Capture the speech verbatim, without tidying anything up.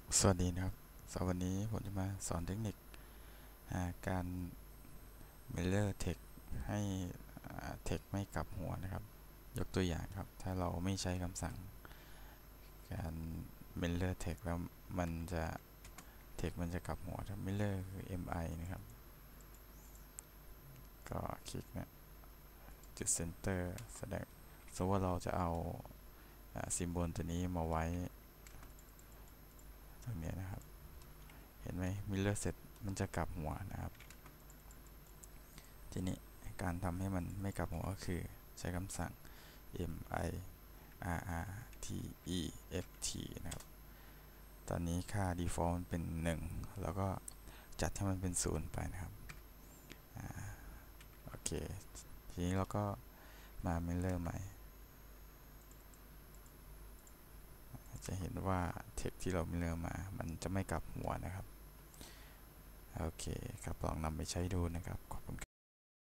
สวัสดีนะครับสำหรับวันนี้ผมจะมาสอนเทคนิคการ mirror text ให้ text ไม่กลับหัวนะครับยกตัวอย่างครับถ้าเราไม่ใช้คำสั่งการ mirror text แล้วมันจะ text มันจะกลับหัวครับ mirror คือ mi นะครับก็คลิกนะจุด center แสดงสมมติว่าเราจะเอาซิมโบลตัวนี้มาไว้ตรงนี้นะครับเห็นไหม mirror เสร็จมันจะกลับหัวนะครับทีนี้การทำให้มันไม่กลับหัวก็คือใช้คำสั่ง mirrtext นะครับตอนนี้ค่า default มันเป็นหนึ่งแล้วก็จัดให้มันเป็นศูนย์ไปนะครับโอเคทีนี้เราก็มา mirror ใหม่จะเห็นว่า text ที่เรา mirror มามันจะไม่กลับหัวนะครับโอเคครับลองนำไปใช้ดูนะครับขอบคุณ